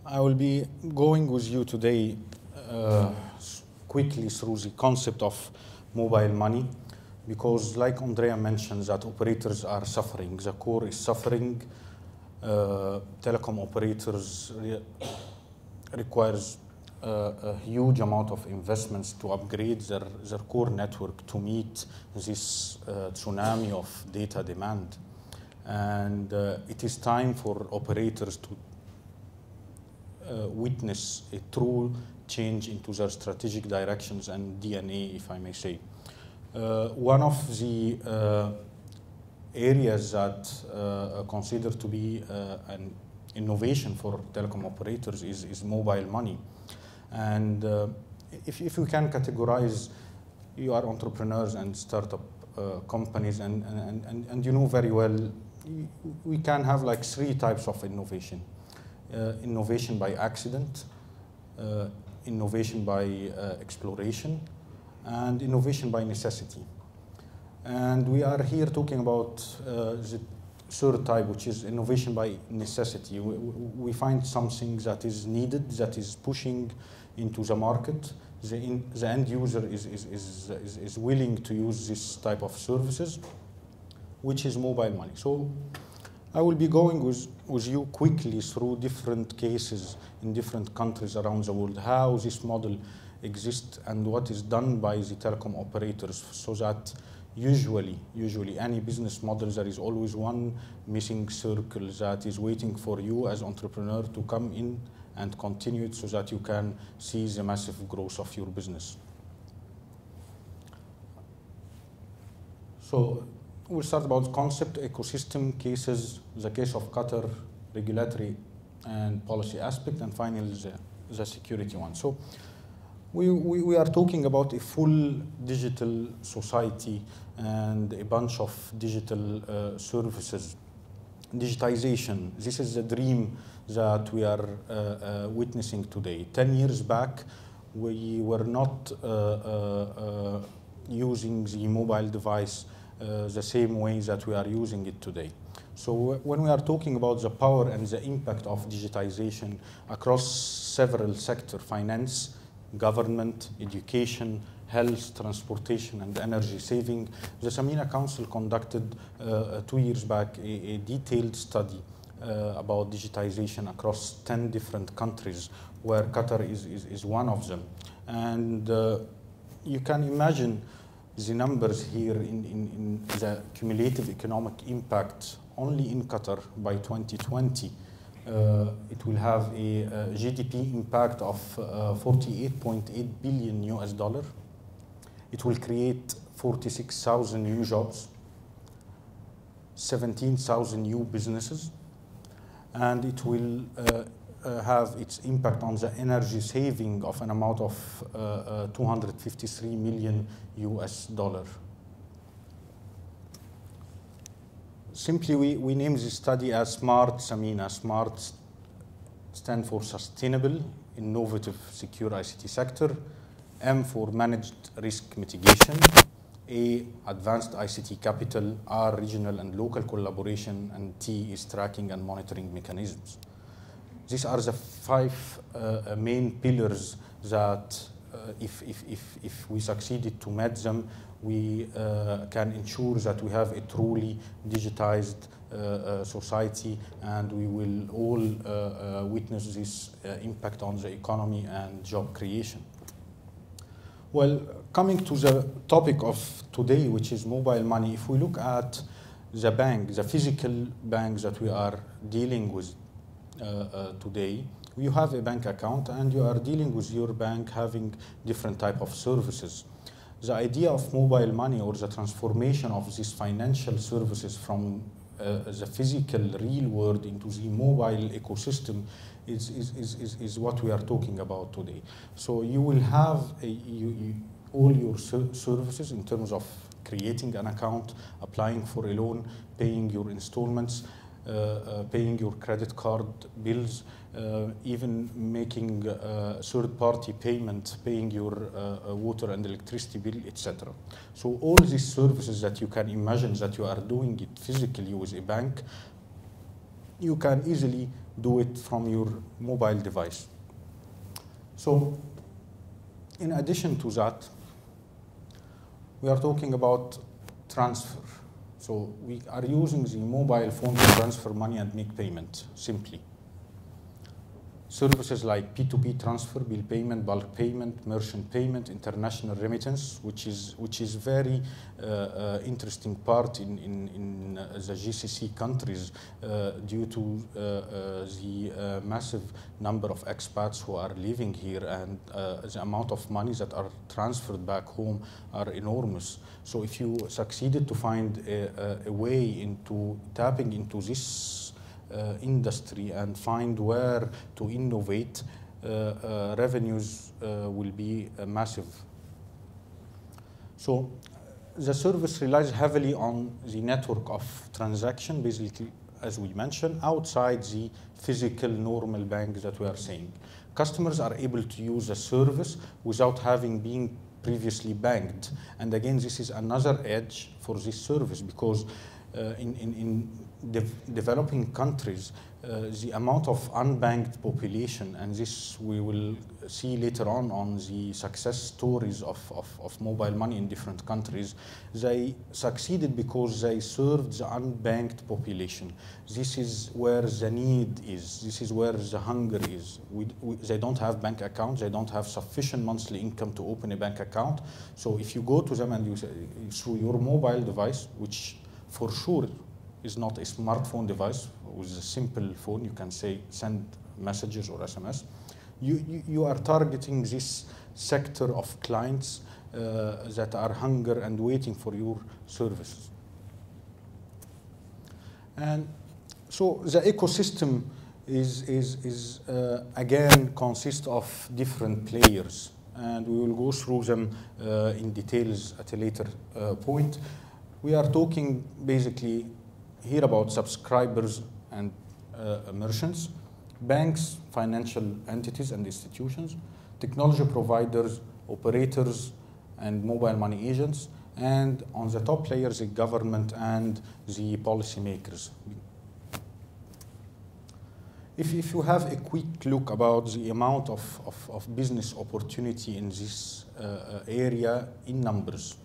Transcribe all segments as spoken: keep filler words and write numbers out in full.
I will be going with you today uh, quickly through the concept of mobile money, because like Andrea mentioned, that operators are suffering. The core is suffering. Uh, telecom operators re requires uh, a huge amount of investments to upgrade their, their core network to meet this uh, tsunami of data demand. And uh, it is time for operators to uh, witness a true change into their strategic directions and D N A, if I may say. Uh, one of the uh, areas that uh, are considered to be uh, an innovation for telecom operators is, is mobile money. And uh, if, if you can categorize, you are entrepreneurs and startup uh, companies, and, and, and, and you know very well, we can have like three types of innovation. Uh, innovation by accident, uh, innovation by uh, exploration, and innovation by necessity. And we are here talking about uh, the third type, which is innovation by necessity. We, we find something that is needed, that is pushing into the market. The, in, the end user is, is, is, is, is willing to use this type of services, which is mobile money. So I will be going with, with you quickly through different cases in different countries around the world, how this model exists and what is done by the telecom operators, so that usually, usually any business model, there is always one missing circle that is waiting for you as entrepreneur to come in and continue it so that you can see the massive growth of your business. So we'll start about concept, ecosystem, cases, the case of Qatar, regulatory and policy aspect, and finally the, the security one. So we, we, we are talking about a full digital society and a bunch of digital uh, services. Digitization, this is the dream that we are uh, uh, witnessing today. Ten years back, we were not uh, uh, uh, using the mobile device Uh, the same way that we are using it today. So when we are talking about the power and the impact of digitization across several sectors, finance, government, education, health, transportation, and energy saving, the SAMENA Council conducted uh, two years back a, a detailed study uh, about digitization across ten different countries, where Qatar is, is, is one of them. And uh, you can imagine the numbers here in, in, in the cumulative economic impact only in Qatar by twenty twenty. Uh, it will have a, a G D P impact of uh, forty-eight point eight billion U S dollar. It will create forty-six thousand new jobs, seventeen thousand new businesses, and it will uh, Uh, have its impact on the energy saving of an amount of uh, uh, two hundred fifty-three million U S dollar. Simply, we, we name this study as SMART SAMENA. SMART stands for Sustainable, Innovative, Secure I C T Sector. M for Managed Risk Mitigation. A, Advanced I C T Capital. R, Regional and Local Collaboration. And T is Tracking and Monitoring Mechanisms. These are the five uh, main pillars that uh, if, if, if, if we succeeded to meet them, we uh, can ensure that we have a truly digitized uh, uh, society, and we will all uh, uh, witness this uh, impact on the economy and job creation. Well, coming to the topic of today, which is mobile money, if we look at the bank, the physical banks that we are dealing with Uh, uh, today, you have a bank account and you are dealing with your bank having different type of services. The idea of mobile money, or the transformation of these financial services from uh, the physical real world into the mobile ecosystem is, is, is, is, is what we are talking about today. So you will have a, you, you, all your services in terms of creating an account, applying for a loan, paying your installments, Uh, uh, paying your credit card bills, uh, even making uh, third-party payment, paying your uh, water and electricity bill, et cetera. So all these services that you can imagine that you are doing it physically with a bank, you can easily do it from your mobile device. So, in addition to that, we are talking about transfer. So we are using the mobile phone to transfer money and make payment, simply. Services like P two P transfer, bill payment, bulk payment, merchant payment, international remittance, which is which is very uh, uh, interesting part in in, in uh, the G C C countries uh, due to uh, uh, the uh, massive number of expats who are living here, and uh, the amount of money that are transferred back home are enormous. So if you succeeded to find a, a, a way into tapping into this Uh, industry and find where to innovate, uh, uh, revenues uh, will be uh, massive. So the service relies heavily on the network of transaction, basically, as we mentioned, outside the physical normal bank that we are saying. Customers are able to use a service without having been previously banked. And again, this is another edge for this service, because uh, in, in, in de developing countries, uh, the amount of unbanked population, and this we will see later on on the success stories of, of, of mobile money in different countries, they succeeded because they served the unbanked population. This is where the need is. This is where the hunger is. We, we, they don't have bank accounts. They don't have sufficient monthly income to open a bank account. So if you go to them and you say, through your mobile device, which for sure is not a smartphone device, with a simple phone, you can say send messages or S M S. You, you, you are targeting this sector of clients uh, that are hunger and waiting for your services. And so the ecosystem is, is, is uh, again consists of different players, and we will go through them uh, in details at a later uh, point. We are talking basically here about subscribers and uh, merchants, banks, financial entities and institutions, technology providers, operators, and mobile money agents, and on the top layers, the government and the policymakers. If, if you have a quick look about the amount of, of, of business opportunity in this uh, area in numbers.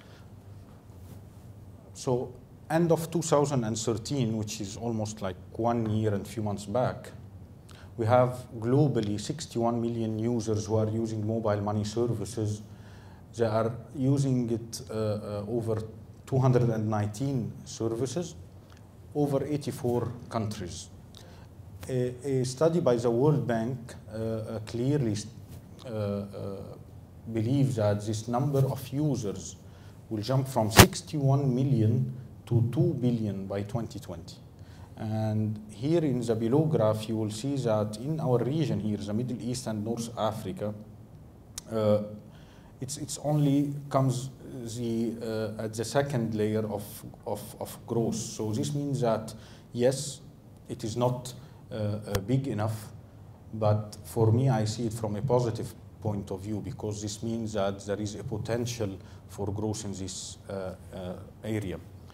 So, end of two thousand thirteen, which is almost like one year and a few months back, we have globally sixty-one million users who are using mobile money services. They are using it uh, uh, over two hundred nineteen services, over eighty-four countries. A, a study by the World Bank uh, uh, clearly uh, uh, believes that this number of users will jump from sixty-one million to two billion by twenty twenty. And here in the below graph, you will see that in our region here, the Middle East and North Africa, uh, it's, it's only comes the, uh, at the second layer of, of, of growth. So this means that, yes, it is not uh, uh, big enough, but for me, I see it from a positive point of view, because this means that there is a potential for growth in this uh, uh, area.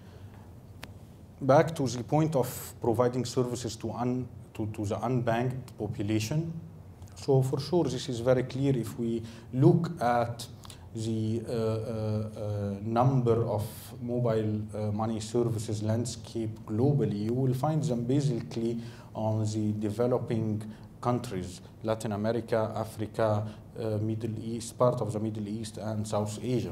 Back to the point of providing services to, un, to, to the unbanked population. So for sure, this is very clear if we look at the uh, uh, uh, number of mobile uh, money services landscape globally, you will find them basically on the developing countries, Latin America, Africa, uh, Middle East, part of the Middle East and South Asia.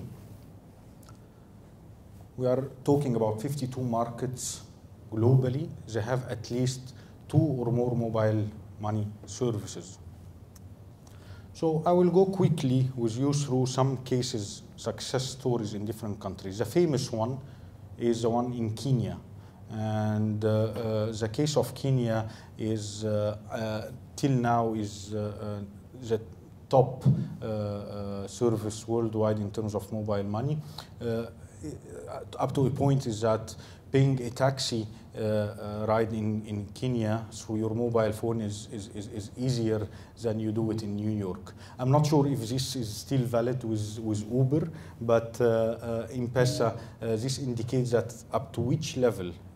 We are talking about fifty-two markets globally. They have at least two or more mobile money services. So I will go quickly with you through some cases, success stories in different countries. The famous one is the one in Kenya. And uh, uh, the case of Kenya is, uh, uh, till now, is uh, uh, the top uh, uh, service worldwide in terms of mobile money. Uh, up to a point is that paying a taxi uh, uh, ride in, in Kenya through your mobile phone is, is, is, is easier than you do it in New York. I'm not sure if this is still valid with, with Uber, but uh, uh, in M-Pesa, uh, this indicates that up to which level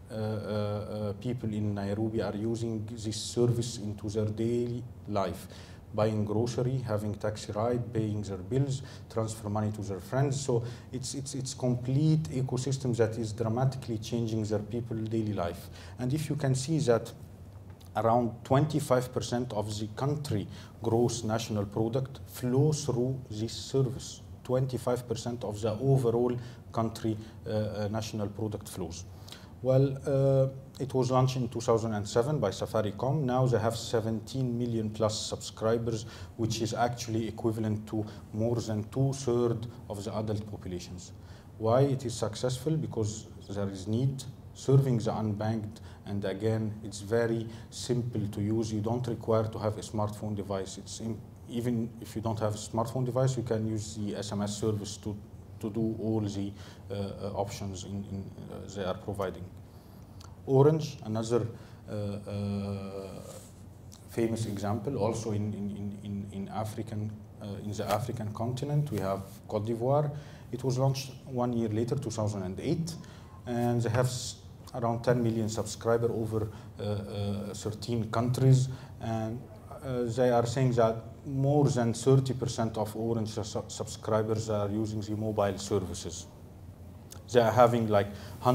uh, uh, people in Nairobi are using this service into their daily life. Buying grocery, having taxi ride, paying their bills, transfer money to their friends. So it's, it's, it's complete ecosystem that is dramatically changing their people's daily life. And if you can see that around twenty-five percent of the country gross national product flows through this service. twenty-five percent of the overall country uh, national product flows. Well, uh, it was launched in two thousand seven by Safaricom. Now they have seventeen million plus subscribers, which is actually equivalent to more than two-thirds of the adult populations. Why it is successful? Because there is need serving the unbanked, and again, it's very simple to use. You don't require to have a smartphone device. It's in, even if you don't have a smartphone device, you can use the S M S service to to do all the uh, uh, options in, in, uh, they are providing. Orange, another uh, uh, famous example, also in, in, in, in, African, uh, in the African continent, we have Cote d'Ivoire. It was launched one year later, two thousand eight, and they have around ten million subscribers over uh, uh, thirteen countries, and uh, they are saying that more than thirty percent of Orange su subscribers are using the mobile services. They are having like uh,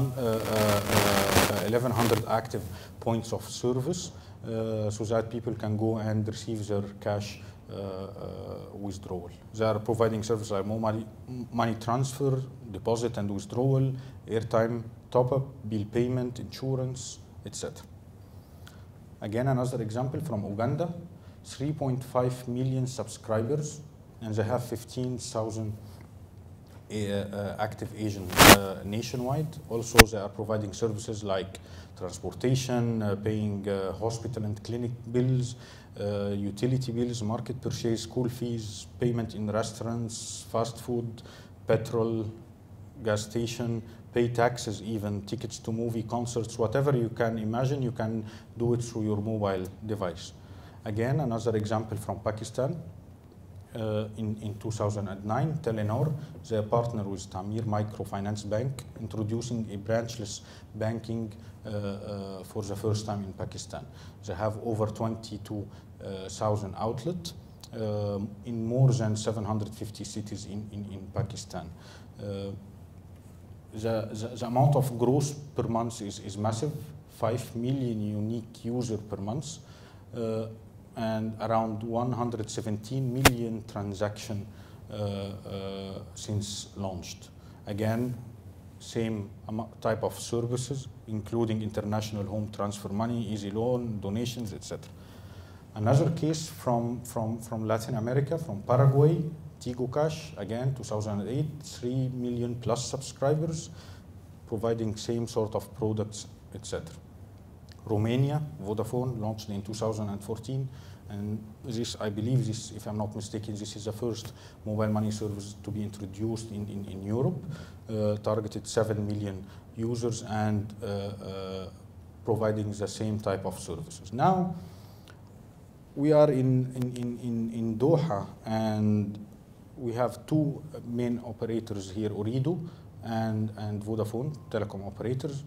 uh, eleven hundred active points of service, uh, so that people can go and receive their cash uh, uh, withdrawal. They are providing services like money, money transfer, deposit and withdrawal, airtime top-up, bill payment, insurance, et cetera. Again, another example from Uganda. three point five million subscribers, and they have fifteen thousand uh, uh, active agents uh, nationwide. Also, they are providing services like transportation, uh, paying uh, hospital and clinic bills, uh, utility bills, market purchase, school fees, payment in restaurants, fast food, petrol, gas station, pay taxes even, tickets to movie, concerts, whatever you can imagine, you can do it through your mobile device. Again, another example from Pakistan. Uh, in, in two thousand nine, Telenor, they partner with Tamir Microfinance Bank, introducing a branchless banking uh, uh, for the first time in Pakistan. They have over twenty-two thousand outlets uh, in more than seven hundred fifty cities in, in, in Pakistan. Uh, the, the, the amount of gross per month is, is massive, five million unique users per month. Uh, and around one hundred seventeen million transactions uh, uh, since launched. Again, same type of services, including international home transfer money, easy loan, donations, et cetera. Another case from, from, from Latin America, from Paraguay, Tigo Cash, again, two thousand eight, three million plus subscribers, providing same sort of products, et cetera. Romania, Vodafone, launched in two thousand fourteen, and this, I believe, this, if I'm not mistaken, this is the first mobile money service to be introduced in, in, in Europe, uh, targeted seven million users and uh, uh, providing the same type of services. Now, we are in, in, in, in Doha, and we have two main operators here, Ooredoo and, and Vodafone, telecom operators.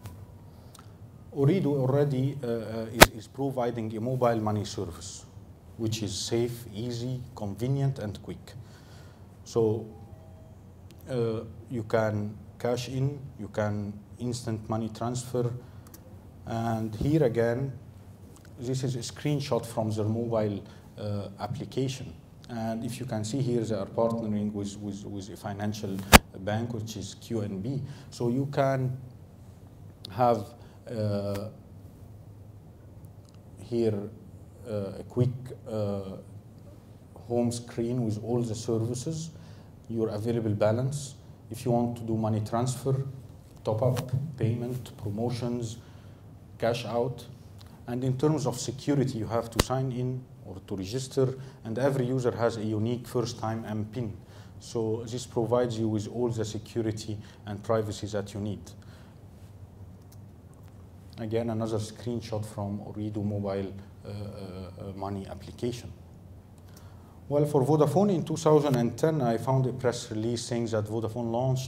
Ooredoo already uh, is, is providing a mobile money service, which is safe, easy, convenient, and quick. So uh, you can cash in, you can instant money transfer, and here again, this is a screenshot from their mobile uh, application. And if you can see here, they are partnering with, with, with a financial bank, which is Q N B. So you can have Uh, here uh, a quick uh, home screen with all the services, your available balance. If you want to do money transfer, top up, payment, promotions, cash out. And in terms of security, you have to sign in or to register, and every user has a unique first-time M PIN. So this provides you with all the security and privacy that you need. Again, another screenshot from Ooredoo mobile uh, uh, money application. Well, for Vodafone in two thousand ten, I found a press release saying that Vodafone launched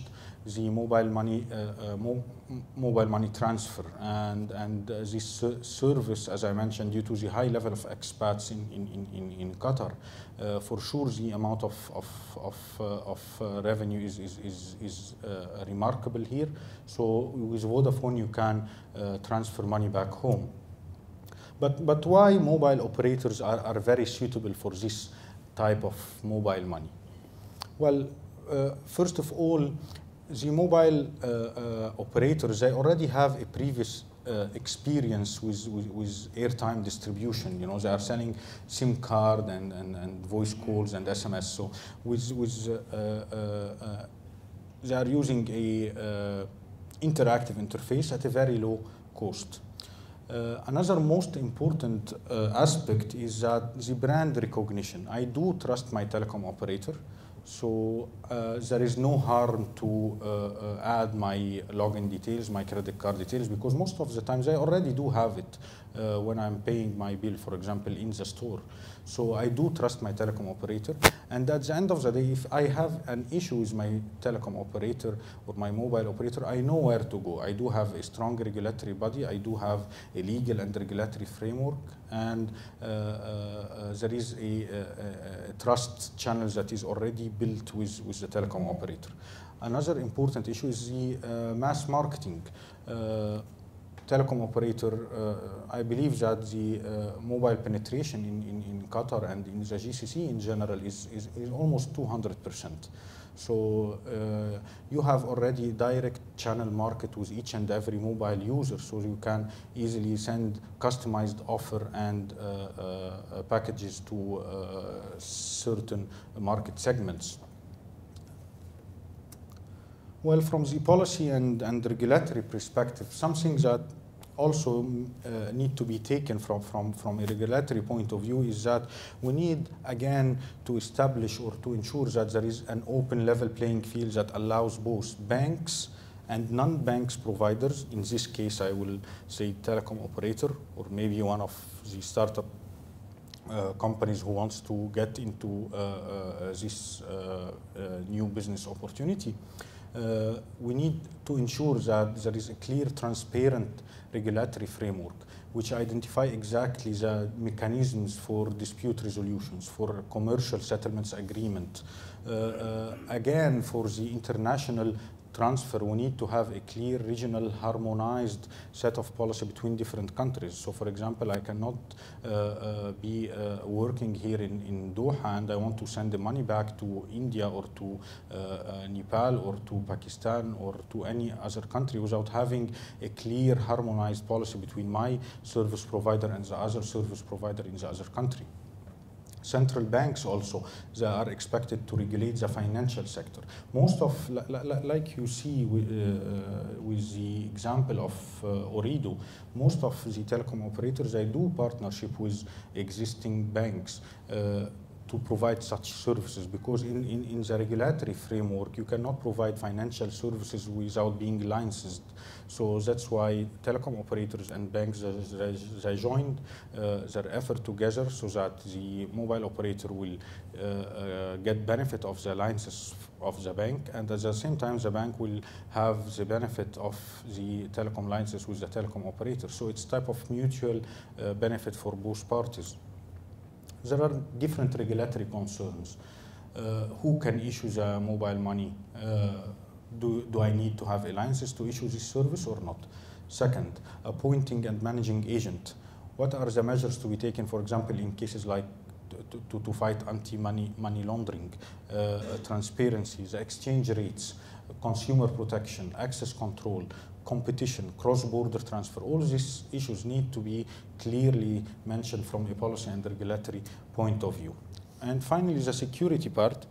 the mobile money, uh, uh, mo mobile money transfer, and and uh, this uh, service, as I mentioned, due to the high level of expats in in in, in Qatar, uh, for sure the amount of of of, uh, of uh, revenue is is is, is uh, remarkable here. So with Vodafone, you can uh, transfer money back home. But but why mobile operators are are very suitable for this type of mobile money? Well, uh, first of all, the mobile uh, uh, operators, they already have a previous uh, experience with, with, with airtime distribution. You know, they are selling SIM card and, and, and voice calls and S M S. So with, with uh, uh, uh, they are using a uh, interactive interface at a very low cost. Uh, another most important uh, aspect is that the brand recognition. I do trust my telecom operator. So uh, there is no harm to uh, uh, add my login details, my credit card details, because most of the times I already do have it uh, when I'm paying my bill, for example, in the store. So I do trust my telecom operator. And at the end of the day, if I have an issue with my telecom operator or my mobile operator, I know where to go. I do have a strong regulatory body. I do have a legal and regulatory framework. And uh, uh, there is a, a, a trust channel that is already built with, with the telecom operator. Another important issue is the uh, mass marketing. Uh, telecom operator, uh, I believe that the uh, mobile penetration in, in, in Qatar and in the G C C in general is, is, is almost two hundred percent. So uh, you have already direct channel market with each and every mobile user, so you can easily send customized offer and uh, uh, packages to uh, certain market segments. Well, from the policy and, and regulatory perspective, something that also uh, need to be taken from, from, from a regulatory point of view is that we need, again, to establish or to ensure that there is an open level playing field that allows both banks and non-banks providers, in this case I will say telecom operator or maybe one of the startup uh, companies who wants to get into uh, uh, this uh, uh, new business opportunity. Uh, we need to ensure that there is a clear, transparent regulatory framework which identify exactly the mechanisms for dispute resolutions, for commercial settlements agreement. Uh, uh, again, for the international transfer, we need to have a clear regional harmonized set of policy between different countries. So for example, I cannot uh, uh, be uh, working here in, in Doha and I want to send the money back to India or to uh, uh, Nepal or to Pakistan or to any other country without having a clear harmonized policy between my service provider and the other service provider in the other country. Central banks also, they are expected to regulate the financial sector. Most of, like you see with, uh, with the example of uh, Ooredoo, most of the telecom operators, they do partnership with existing banks uh, to provide such services, because in, in, in the regulatory framework, you cannot provide financial services without being licensed. So that's why telecom operators and banks, they, they joined uh, their effort together so that the mobile operator will uh, uh, get benefit of the licenses of the bank, and at the same time the bank will have the benefit of the telecom licenses with the telecom operator. So it's type of mutual uh, benefit for both parties. There are different regulatory concerns. Uh, who can issue the mobile money? Uh, do, do I need to have a license to issue this service or not? Second, appointing and managing agent. What are the measures to be taken, for example, in cases like to, to, to fight anti-money money laundering, uh, transparency, the exchange rates, consumer protection, access control, competition, cross-border transfer? All these issues need to be clearly mentioned from a policy and regulatory point of view. And finally, the security part.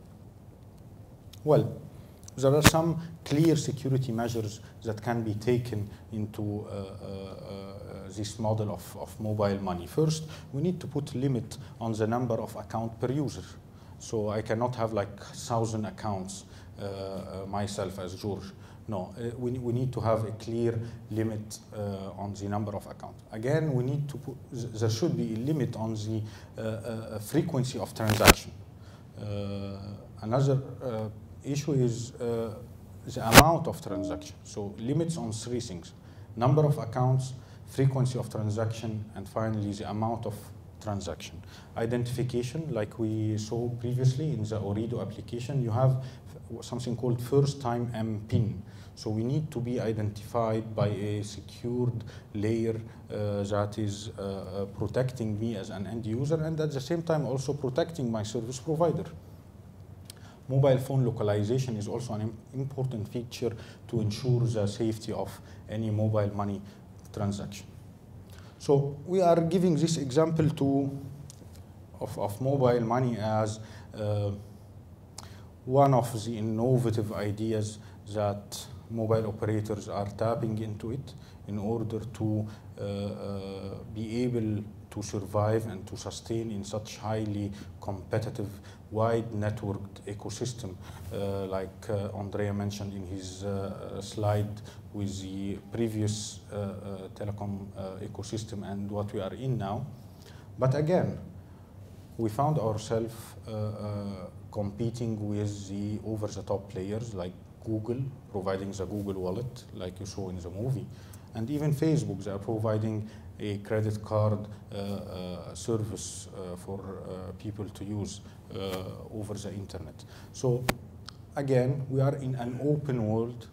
Well, there are some clear security measures that can be taken into uh, uh, uh, this model of, of mobile money. First, we need to put limit on the number of accounts per user. So I cannot have like one thousand accounts uh, uh, myself as George. No, uh, we, we need to have a clear limit uh, on the number of accounts. Again, we need to put, there should be a limit on the uh, uh, frequency of transaction. Uh, another uh, issue is uh, the amount of transaction. So limits on three things: number of accounts, frequency of transaction, and finally the amount of transaction. Identification, like we saw previously in the Orido application, you have something called first time M PIN. So we need to be identified by a secured layer uh, that is uh, uh, protecting me as an end user, and at the same time also protecting my service provider. Mobile phone localization is also an important feature to ensure the safety of any mobile money transaction. So we are giving this example to of, of mobile money as uh, one of the innovative ideas that mobile operators are tapping into it in order to uh, uh, be able to survive and to sustain in such highly competitive, wide networked ecosystem, uh, like uh, Andrea mentioned in his uh, slide with the previous uh, uh, telecom uh, ecosystem and what we are in now. But again, we found ourselves uh, uh, competing with the over-the-top players like Google, providing the Google wallet, like you saw in the movie, and even Facebook, they are providing a credit card uh, uh, service uh, for uh, people to use uh, over the internet. So again, we are in an open world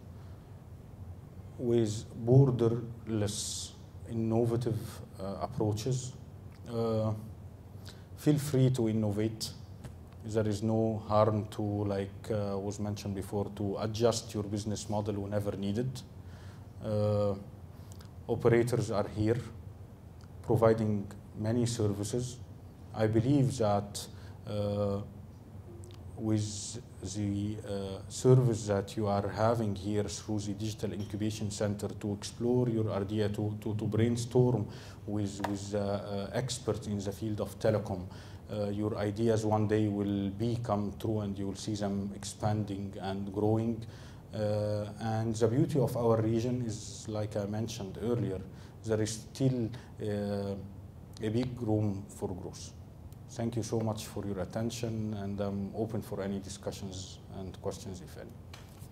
with borderless, innovative uh, approaches. Uh, feel free to innovate. There is no harm to, like uh, was mentioned before, to adjust your business model whenever needed. Uh, operators are here providing many services. I believe that uh, with the uh, service that you are having here through the Digital Incubation Center to explore your idea, to, to, to brainstorm with, with uh, uh, experts in the field of telecom, Uh, your ideas one day will become true and you will see them expanding and growing. Uh, and the beauty of our region is, like I mentioned earlier, there is still uh, a big room for growth. Thank you so much for your attention, and I'm open for any discussions and questions, if any.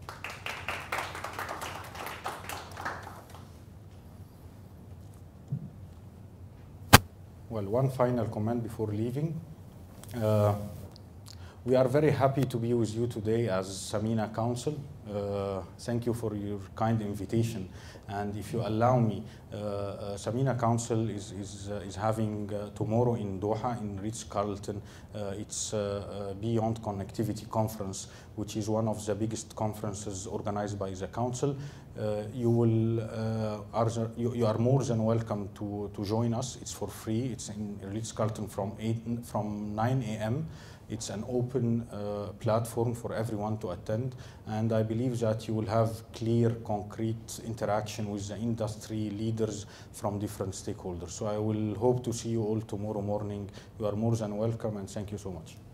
Well, one final comment before leaving. Uh, we are very happy to be with you today as SAMENA Council. Uh, thank you for your kind invitation. And if you allow me, uh, uh, SAMENA Council is, is, uh, is having uh, tomorrow in Doha, in Ritz-Carlton, uh, it's uh, uh, Beyond Connectivity Conference, which is one of the biggest conferences organized by the Council. Uh, you, will, uh, are the, you, you are more than welcome to, to join us. It's for free. It's in Ritz-Carlton from, from nine A M It's an open uh, platform for everyone to attend, and I believe that you will have clear, concrete interaction with the industry leaders from different stakeholders. So I will hope to see you all tomorrow morning. You are more than welcome, and thank you so much.